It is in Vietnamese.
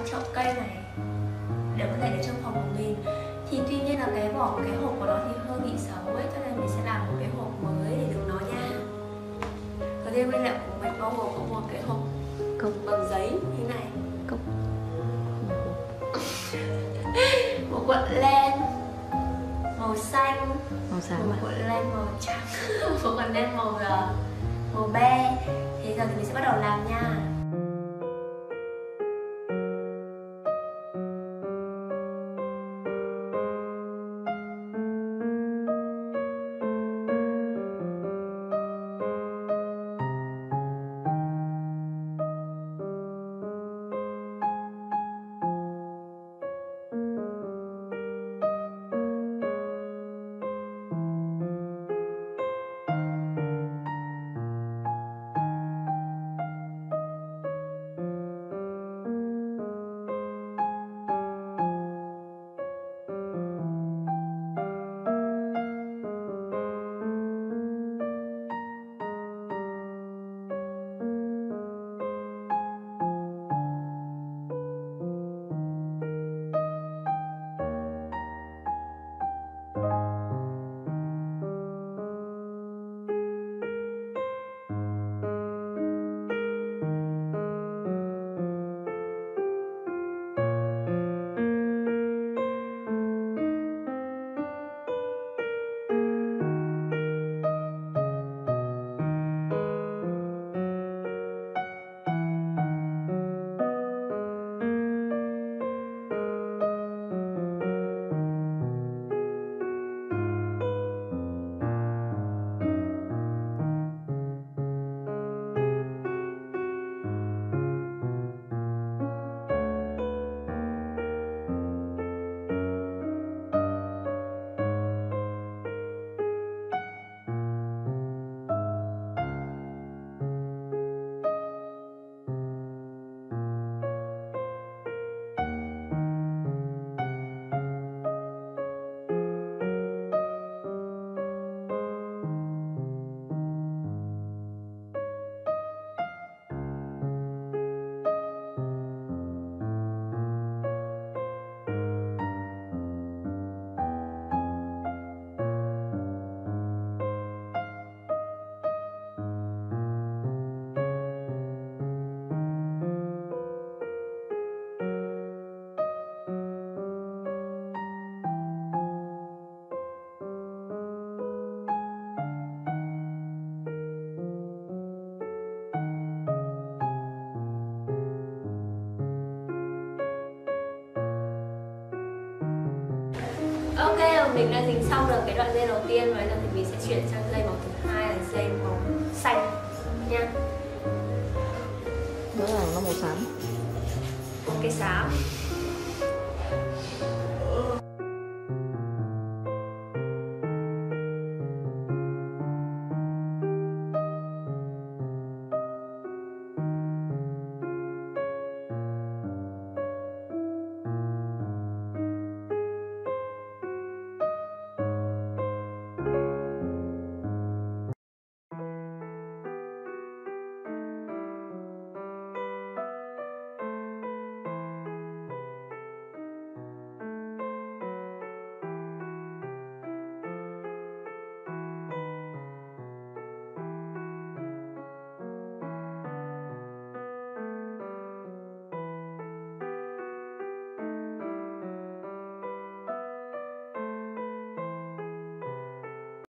chậu cây này để có thể để trong phòng của mình. Thì tuy nhiên là cái vỏ của cái hộp của nó thì hơi bị xấu ấy, cho nên mình sẽ làm một cái hộp mới để đựng nó nha. Đầu tiên nguyên liệu của mình bao gồm có một cái hộp bằng giấy như này, một cuộn len màu xanh, một cuộn len màu trắng, một cuộn len màu be. Thì giờ thì mình sẽ bắt đầu làm nha. Ok, mình đã dính xong được cái đoạn dây đầu tiên rồi, giờ thì mình sẽ chuyển sang dây màu thứ hai là dây màu xanh nha. Đó là nó màu xám. Cái xám.